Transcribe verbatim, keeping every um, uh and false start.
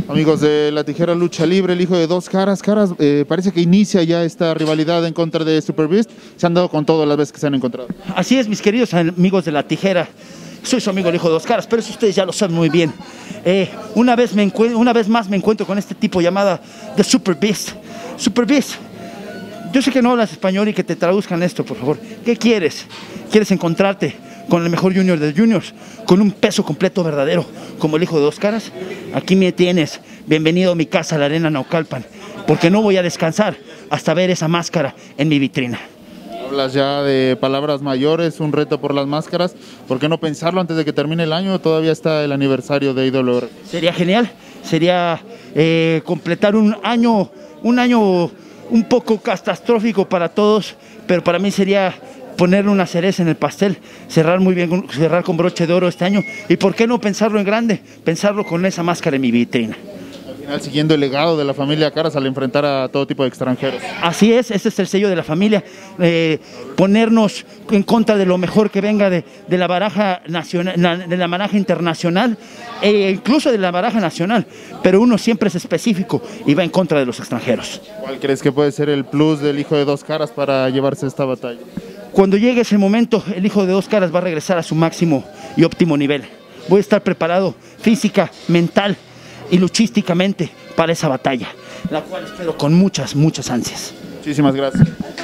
Amigos de La Tijera Lucha Libre, el hijo de Dos Caras. Caras, eh, parece que inicia ya esta rivalidad en contra de Super Beast. Se han dado con todo las veces que se han encontrado. Así es, mis queridos amigos de La Tijera. Soy su amigo el hijo de Dos Caras, pero eso ustedes ya lo saben muy bien. Eh, una, vez me una vez más me encuentro con este tipo llamada The Super Beast. Super Beast, yo sé que no hablas español y que te traduzcan esto, por favor. ¿Qué quieres? ¿Quieres encontrarte con el mejor junior de juniors, con un peso completo verdadero, como el hijo de Dos Caras? Aquí me tienes. Bienvenido a mi casa, la Arena Naucalpan, porque no voy a descansar hasta ver esa máscara en mi vitrina. Hablas ya de palabras mayores, un reto por las máscaras. ¿Por qué no pensarlo antes de que termine el año? Todavía está el aniversario de I W R. Sería genial, sería eh, completar un año, un año un poco catastrófico para todos, pero para mí sería poner una cereza en el pastel, cerrar muy bien, cerrar con broche de oro este año. ¿Y por qué no pensarlo en grande? Pensarlo con esa máscara en mi vitrina. Siguiendo el legado de la familia Caras al enfrentar a todo tipo de extranjeros. Así es, ese es el sello de la familia, eh, ponernos en contra de lo mejor que venga de, de la baraja nacional, de la baraja internacional, e incluso de la baraja nacional, pero uno siempre es específico y va en contra de los extranjeros. ¿Cuál crees que puede ser el plus del hijo de Dos Caras para llevarse esta batalla? Cuando llegue ese momento, el hijo de Dos Caras va a regresar a su máximo y óptimo nivel. Voy a estar preparado física, mental y luchísticamente para esa batalla, la cual espero con muchas, muchas ansias. Muchísimas gracias.